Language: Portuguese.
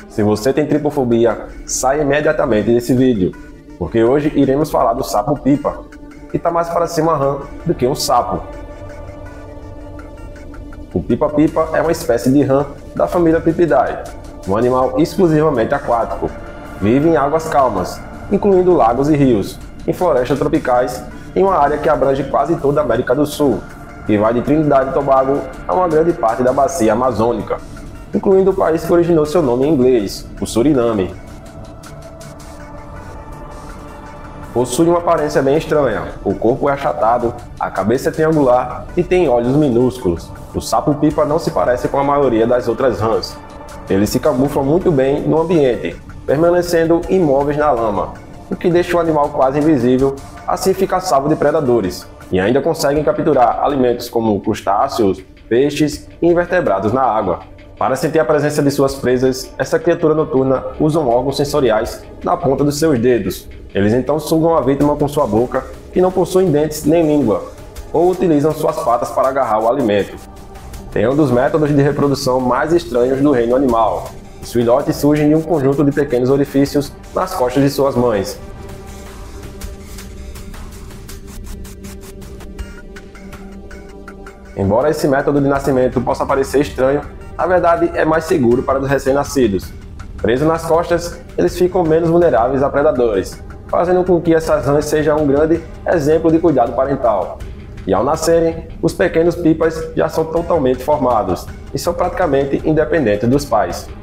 Se você tem tripofobia, saia imediatamente desse vídeo, porque hoje iremos falar do sapo-pipa, que está mais para ser uma rã do que um sapo. O pipa-pipa é uma espécie de rã da família Pipidae, um animal exclusivamente aquático. Vive em águas calmas, incluindo lagos e rios, em florestas tropicais, em uma área que abrange quase toda a América do Sul, que vai de Trinidad e Tobago a uma grande parte da bacia amazônica, incluindo o país que originou seu nome em inglês, o Suriname. Possui uma aparência bem estranha, o corpo é achatado, a cabeça é triangular e tem olhos minúsculos. O sapo-pipa não se parece com a maioria das outras rãs. Eles se camuflam muito bem no ambiente, permanecendo imóveis na lama, o que deixa o animal quase invisível, assim fica salvo de predadores, e ainda conseguem capturar alimentos como crustáceos, peixes e invertebrados na água. Para sentir a presença de suas presas, essa criatura noturna usa órgãos sensoriais na ponta dos seus dedos. Eles então sugam a vítima com sua boca, que não possuem dentes nem língua, ou utilizam suas patas para agarrar o alimento. Tem um dos métodos de reprodução mais estranhos do reino animal. Os filhotes surgem de um conjunto de pequenos orifícios nas costas de suas mães. Embora esse método de nascimento possa parecer estranho, na verdade é mais seguro para os recém-nascidos. Presos nas costas, eles ficam menos vulneráveis a predadores, fazendo com que essas rãs sejam um grande exemplo de cuidado parental. E ao nascerem, os pequenos pipas já são totalmente formados e são praticamente independentes dos pais.